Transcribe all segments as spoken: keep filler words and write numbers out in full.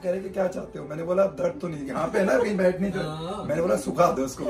कह रहे कि क्या चाहते हो? मैंने बोला दर्द तो नहीं, यहाँ पे है ना कहीं बैठनी तो। मैंने बोला सुखा दो उसको।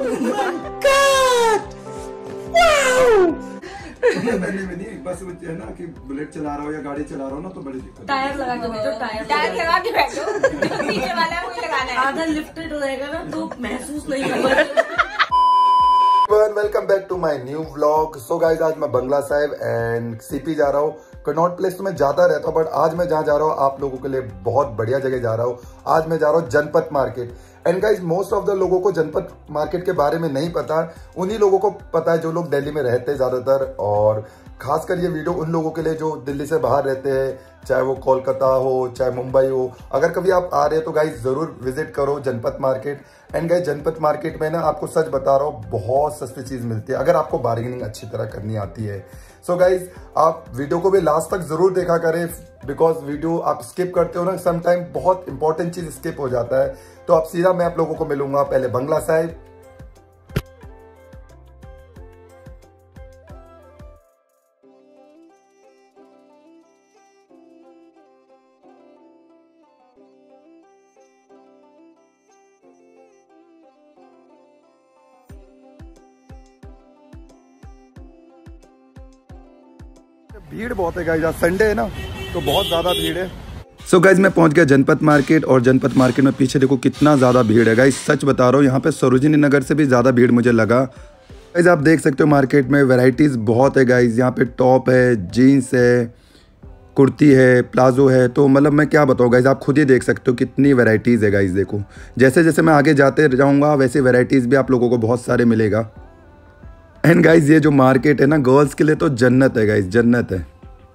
नहीं, बस है ना कि बुलेट चला रहा हो या गाड़ी चला रहा हो ना तो बड़ी दिक्कत। टायर लगा के बैठो, टायर टायर लगा के बैठो, पीछे वाला है वही लगाना है। आधा लिफ्टेड रहेगा ना तो महसूस नहीं होगा। Welcome back to my new vlog. So guys, आज मैं बंगला साहिब एंड सीपी जा रहा हूँ। कनॉट प्लेस तो मैं जाता रहता हूँ, बट आज मैं जहाँ जा रहा हूँ आप लोगों के लिए बहुत बढ़िया जगह जा रहा हूँ। आज मैं जा रहा हूँ Janpath market. And guys, most of the लोगों को जनपथ मार्केट के बारे में नहीं पता, उन्हीं लोगों को पता है जो लोग दिल्ली में रहते हैं ज्यादातर। और खासकर ये वीडियो उन लोगों के लिए जो दिल्ली से बाहर रहते हैं, चाहे वो कोलकाता हो चाहे मुंबई हो। अगर कभी आप आ रहे हैं तो गाइस जरूर विजिट करो Janpath market. And guys, Janpath market में ना आपको सच बता रहा हूँ बहुत सस्ती चीज मिलती है अगर आपको बार्गेनिंग अच्छी तरह करनी आती है। सो so गाइज, आप वीडियो को भी लास्ट तक जरूर देखा करें, बिकॉज वीडियो आप स्किप करते हो ना समटाइम बहुत इंपॉर्टेंट चीज स्किप हो जाता है। तो अब सीधा मैं आप लोगों को मिलूंगा पहले बंगला साहिब। भीड़ बहुत है गाइस, आज संडे है ना तो बहुत ज्यादा भीड़ है। सो so गाइज, मैं पहुंच गया जनपथ मार्केट और जनपथ मार्केट में पीछे देखो कितना ज्यादा भीड़ है गाइज। सच बता रहा हूँ, यहाँ पे सरोजिनी नगर से भी ज्यादा भीड़ मुझे लगा। गाइज आप देख सकते हो मार्केट में वैरायटीज बहुत है गाइज। यहाँ पे टॉप है, जीन्स है, कुर्ती है, प्लाजो है। तो मतलब मैं क्या बताऊँ गाइज, आप खुद ही देख सकते हो कितनी वैरायटीज है गाइज। देखो जैसे जैसे मैं आगे जाते जाऊँगा वैसे वैरायटीज भी आप लोगों को बहुत सारे मिलेगा। एंड गाइज, ये जो मार्केट है ना गर्ल्स के लिए तो जन्नत है गाइज, जन्नत है।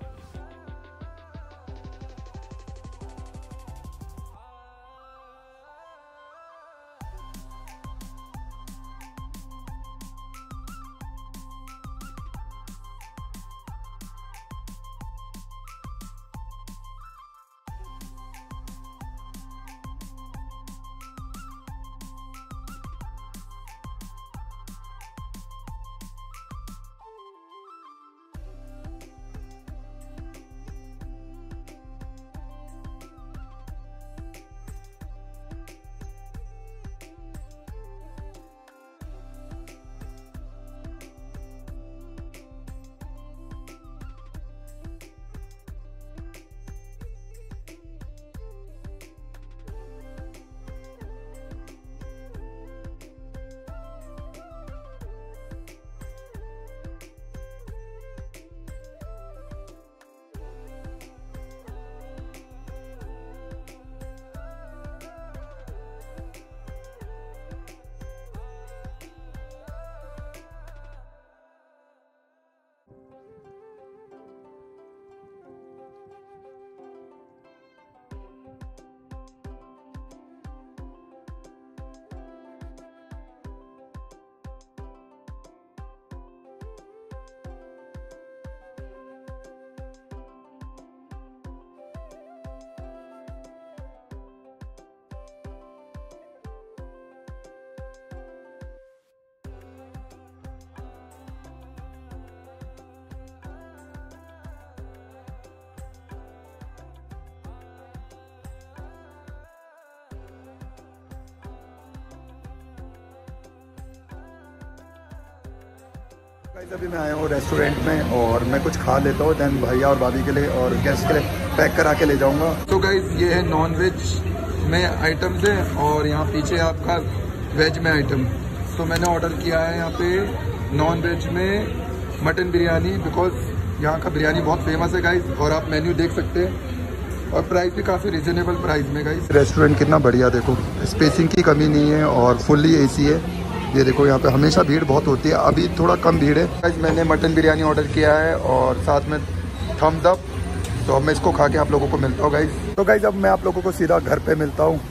अभी मैं आया हूँ रेस्टोरेंट में और मैं कुछ खा लेता हूँ, देन भैया और भाभी के लिए और गेस्ट के लिए पैक करा के ले जाऊँगा। तो गाइस, ये है नॉन वेज में आइटम्स है और यहाँ पीछे आपका वेज में आइटम। तो मैंने ऑर्डर किया है यहाँ पे नॉन वेज में मटन बिरयानी, बिकॉज यहाँ का बिरयानी बहुत फेमस है गाइस। और आप मेन्यू देख सकते हैं और प्राइस भी काफ़ी रिजनेबल प्राइस में गाइस। रेस्टोरेंट कितना बढ़िया, देखो स्पेसिंग की कमी नहीं है और फुल्ली ए सी है। ये देखो यहाँ पे हमेशा भीड़ बहुत होती है, अभी थोड़ा कम भीड़ है गाइस। मैंने मटन बिरयानी ऑर्डर किया है और साथ में थम्स अप। तो अब मैं इसको खा के आप लोगों को मिलता हूँ गाइस। तो गाइस, अब मैं आप लोगों को सीधा घर पे मिलता हूँ।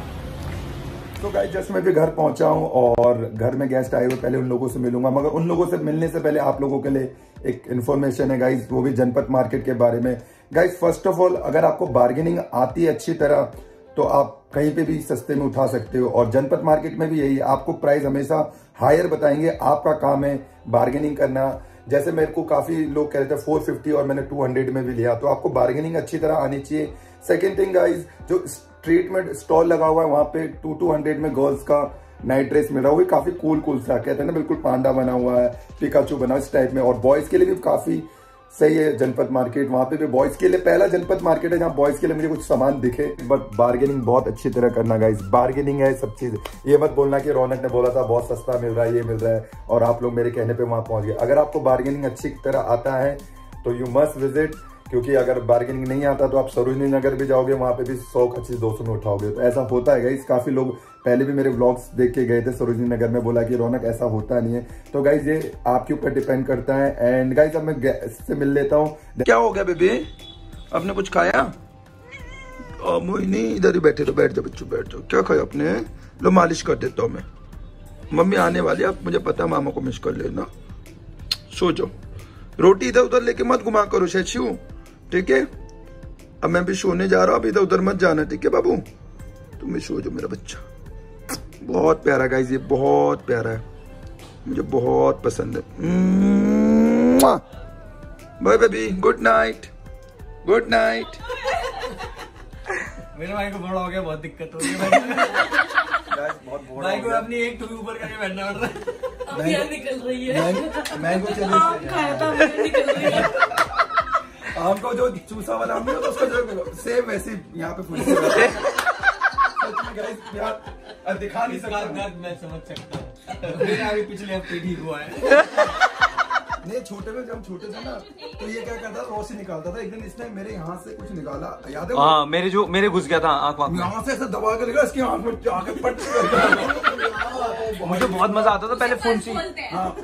तो गाइस, जस्ट मैं भी घर पहुंचा हूँ और घर में गेस्ट आए हुए, पहले उन लोगों से मिलूंगा। मगर उन लोगों से मिलने से पहले आप लोगों के लिए एक इन्फॉर्मेशन है गाइस, वो भी जनपथ मार्केट के बारे में। गाइस, फर्स्ट ऑफ ऑल, अगर आपको बार्गेनिंग आती है अच्छी तरह तो आप कहीं पे भी सस्ते में उठा सकते हो। और जनपथ मार्केट में भी यही है, आपको प्राइस हमेशा हायर बताएंगे। आपका काम है बार्गेनिंग करना। जैसे मेरे को काफी लोग कह रहे थे चार सौ पचास और मैंने दो सौ में भी लिया, तो आपको बार्गेनिंग अच्छी तरह आनी चाहिए। सेकेंड थिंग गाइज, जो स्ट्रीट में स्टॉल लगा हुआ है, वहाँ पे टू टू हंड्रेड में गर्ल्स का नाइट ड्रेस मिल रहा है। वो काफी कूल कूल सा कहते हैं ना, बिल्कुल पांडा बना हुआ है, पिकाचू बना इस टाइप में। और बॉयज के लिए भी काफी सही है जनपद मार्केट। वहाँ पे भी बॉयज के लिए पहला जनपद मार्केट है जहाँ बॉयज के लिए मुझे कुछ सामान दिखे। बट बार्गेनिंग बहुत अच्छी तरह करना गाइस, बार्गेनिंग है सब चीज। ये मत बोलना कि रौनक ने बोला था बहुत सस्ता मिल रहा है, ये मिल रहा है, और आप लोग मेरे कहने पे वहां पहुंच गए। अगर आपको बार्गेनिंग अच्छी तरह आता है तो यू मस्ट विजिट, क्योंकि अगर बार्गेनिंग नहीं आता तो आप सरोजनी नगर भी जाओगे, वहां पे भी सौ का चीज दो सौ में उठाओगे। तो ऐसा होता है गाइस। काफी लोग पहले भी मेरे व्लॉग्स देख के गए थे सरोजनी नगर में, बोला कि रौनक ऐसा होता नहीं है। तो गाइस ये आपके ऊपर डिपेंड करता है। एंड गाइस अब मैं इससे मिल लेता हूँ। क्या हो गया बेबी, आपने कुछ खाया? मोहिनी इधर ही बैठे, तो बैठ जाओ बच्चों, बैठ जाओ। क्या खाया आपने? लो मालिश कर देता हूँ मैं। मम्मी आने वाली है, आप मुझे पता है, मामा को मिस कर लेना। सो जाओ, रोटी इधर उधर लेके मत घुमा करो शशु, ठीक है? अब मैं भी सोने जा रहा हूँ, अब इधर उधर मत जाना, ठीक है बाबू? तुम भी सो जाओ मेरा बच्चा। बहुत प्यारा गाइस, ये बहुत प्यारा है, मुझे बहुत पसंद है। Bye baby, good night, good night. मेरे भाई को बड़ा हो गया, बहुत दिक्कत हो रही है बहुत भाई को अपनी एक टूपी ऊपर करके बैठना पड़ रहा है। अब यहाँ निकल रही है, मैंगो आम खाया था मैंने, निकल रही है। आम को जो चूसा वाला आम है तो उसका जो सेम वैसे यहाँ पे फूल अब दिखा नहीं सकता। मैं समझ सकता हूँ, मेरे आगे पिछले हफ्ते ठीक हुआ है। नहीं, छोटे में जब छोटे थे ना तो ये क्या करता था, रौसी निकालता था। एक दिन इसने मेरे यहाँ से कुछ निकाला, याद है? हाँ, मेरे जो मेरे घुस गया था आँख वाँख में, यहाँ से ऐसा दबा कर इसकी आँख में जाके पट। मुझे बहुत मजा आता था पहले फोन से। हाँ,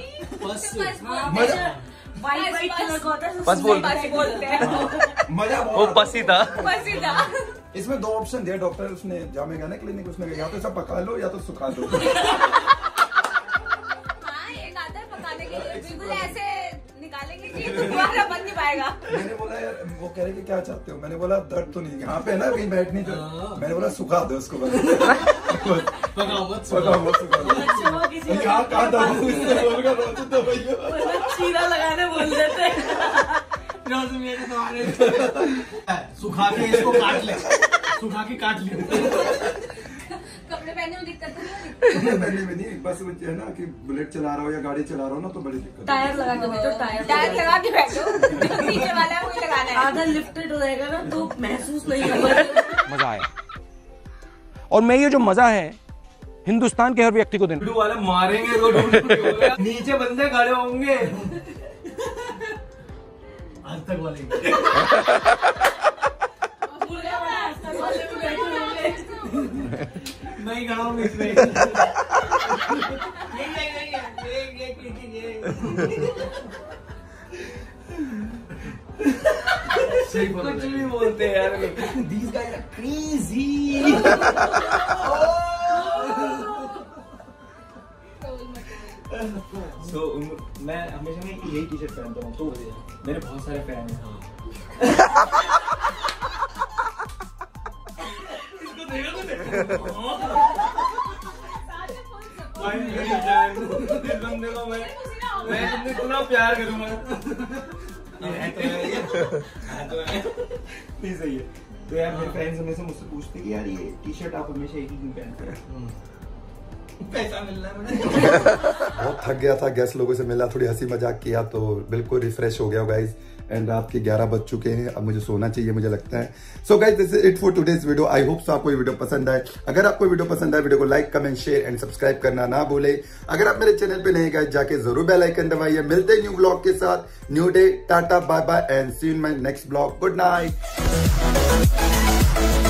मजा वाइट वाइट कलर का होता है, बस बोल- बोलते हैं। मजा वो बहुत। बस ही था। बस ही था। इसमें दो ऑप्शन दिया डॉक्टर, उसने जामेगा ना क्लिनिक, उसने कहा या तो सब पका लो या तो सुखा दो। हाँ, एक आता है पकाने के लिए, बिल्कुल ऐसे निकालेंगे कि दोबारा बन नहीं पाएगा। मैंने बोला यार, वो कह रहे कि क्या चाहते हो? मैंने बोला दर्द तो नहीं, यहाँ पे ना कहीं बैठनी तो। मैंने बोला सुखा दो उसको बस। पकाओ मत, पकाओ मत, सुखा दो। अच्छा हुआ किसी ने यहाँ कहाँ दर्द है? इसने बोल कर रोते तो भैया। वो चीरा लगाने बोल देते हैं। सुखा के इसको काट ले, सुखा के काट ले। कपड़े पहनने में दिक्कत तो नहीं होती? पहले में नहीं, बस वो है ना कि बुलेट चला रहा हो या गाड़ी चला रहा हो ना तो बड़ी दिक्कत है। टायर लगा के बैठो, टायर टायर लगा के बैठो, जो पीछे वाला है वही लगाना है। आधा लिफ्टेड रहेगा ना तो महसूस नहीं होगा। मजा आया, और मैं ये जो मजा है हिंदुस्तान के हर व्यक्ति को देना। वाले मारेंगे तो ढूंढ नीचे बंदे खड़े होंगे। आज तक वाले मुर्गा बना अस्तर वाले में बैठे होंगे। नहीं खड़ा हूँ इसमें। ये ये ये ये ये कुछ भी बोलते हैं यार। These guys are crazy. So, मैं हमेशा मैं यही टी शर्ट पहनता हूँ, तो मेरे बहुत सारे फैन हैं। इसको देखा तूने? इस बंदे को मैं मैं तुमने पूरा प्यार करूँगा। ये तो है, ये तो है, नहीं सही है। तो यार मेरे फ्रेंड्स हमेशा मुझसे पूछते कि यार ये टी शर्ट आप हमेशा एक ही क्यों पहनते हैं? पैसा मिल रहा है मुझे। बहुत थक गया था, गेस्ट लोगों से मिला, थोड़ी हंसी मजाक किया तो बिल्कुल रिफ्रेश हो गया गाइज। एंड रात के ग्यारह बज चुके हैं, अब मुझे सोना चाहिए मुझे लगता है। So guys this is it for today's video. I hope so आपको ये वीडियो पसंद आए। अगर आपको वीडियो पसंद आए, वीडियो को like comment share and subscribe करना ना भूले। अगर आप मेरे चैनल पे नए गए, जाके जरूर बेल आइकन दबाइए। मिलते हैं न्यू ब्लॉग के साथ। New day, tata, bye bye and see you in my next blog. Good night.